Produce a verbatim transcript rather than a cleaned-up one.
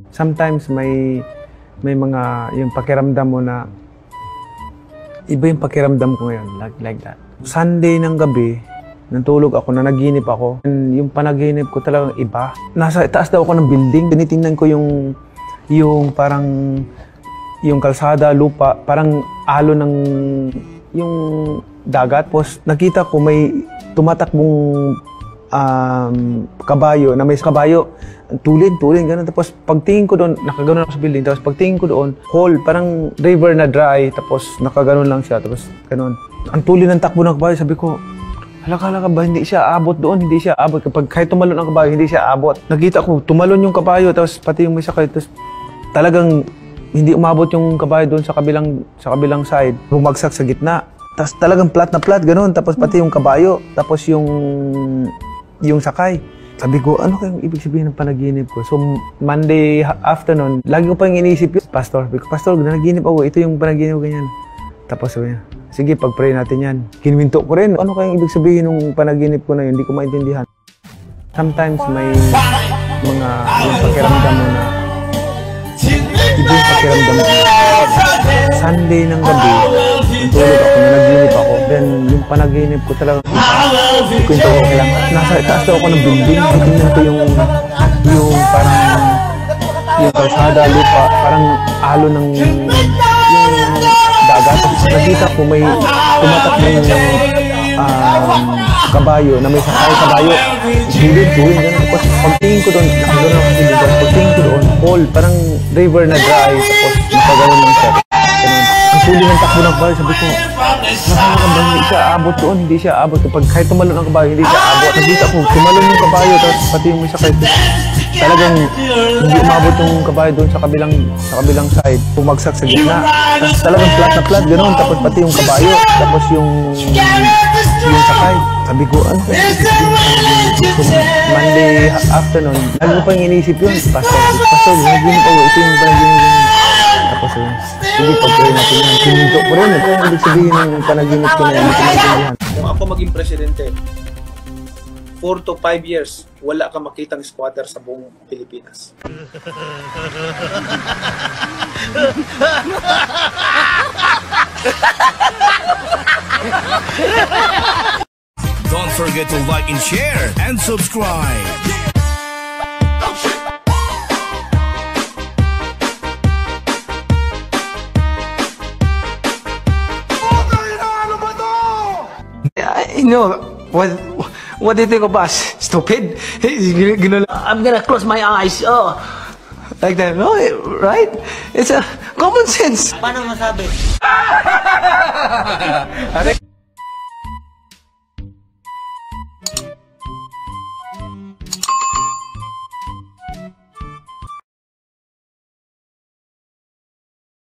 Sometimes may may mga yung pakiramdam mo na iba yung pakiramdam ko ngayon, like, like that. Sunday ng gabi, natulog ako, nanaginip ako. And yung panaginip ko talagang iba. Nasa itaas daw ako ng building. Tinitingnan ko yung yung parang yung kalsada, lupa, parang alo ng yung dagat. Tapos nakita ko may tumatakbong um, kabayo, na may kabayo. Tulin, tulin, gano'n. Tapos pagtingin ko doon, nakaganon ako sa building. Tapos pagtingin ko doon, hole, parang river na dry. Tapos nakaganon lang siya. Tapos gano'n. Ang tulin ng takbo ng kabayo, sabi ko, halaka-halaka ba, hindi siya abot doon, hindi siya abot. Kapag kahit tumalon ang kabayo, hindi siya abot. Nakita ko, tumalon yung kabayo, tapos pati yung may sakay. Tapos talagang hindi umabot yung kabayo doon sa kabilang, sa kabilang side. Bumagsak sa gitna. Tapos talagang flat na flat, gano'n. Tapos pati yung kabayo, tapos yung, yung sakay. Sabi ko, ano kayong ibig sabihin ng panaginip ko? So, Monday afternoon, lagi ko pa yung iniisip yun. Pastor, sabi ko, Pastor, nanaginip ako. Ito yung panaginip ko, ganyan. Tapos sabi niya, sige, pag-pray natin yan. Kinwinto ko rin. Ano kayong ibig sabihin ng panaginip ko na yun? Hindi ko maintindihan. Sometimes may mga yung pakiramdam mo na iba yung pakiramdam mo. Sunday ng gabi, natulog ako, nanaginip ako. Then, yung panaginip ko talaga, kwento ko lang. Nasa itaas daw ako ng building. Tingnan ko yung, yung parang, yung kalsada, lupa, parang alo ng, yung dagat. Nakita ko may tumatakbong um, kabayo, na may sakay kabayo. Tulid, tulid, gano'n. Tapos pagtingin ko doon, nakagano'n ako sa lugar. Pagtingin ko doon, hole, parang river na dry. Tapos nakagano'n lang siya. Ganun. Ang tulid ng takbo ng kabayo, sabi ko, nakakabang ba, hindi siya abot doon, hindi siya abot. Kapag kahit tumalon ang kabayo, hindi siya abot. Nakita ko, tumalon yung kabayo, tapos pati yung may sakay. Talagang hindi umabot yung kabayo doon sa kabilang sa kabilang side, bumagsak sa gitna. Tapos talagang flat na flat, gano'n. Tapos pati yung kabayo, tapos yung yung sakay. Sabi ko, ano kaya? So, Monday afternoon, lagi ko pa yung iniisip yun. Pastor, Pastor, nanaginip ako. Ito yung panaginip yun. Tapos yun, sige, pag-pray natin yan. Sininto ko rin. Ito yung ibig sabihin ng panaginip ko na yun. Kung ako maging presidente, four to five years, wala kang makitang squatter sa buong Pilipinas. Don't forget to like and share and subscribe. I know. What, what do you think of us? Stupid? I'm gonna close my eyes. Oh, like that. No, right? It's a common sense. Paano masabi?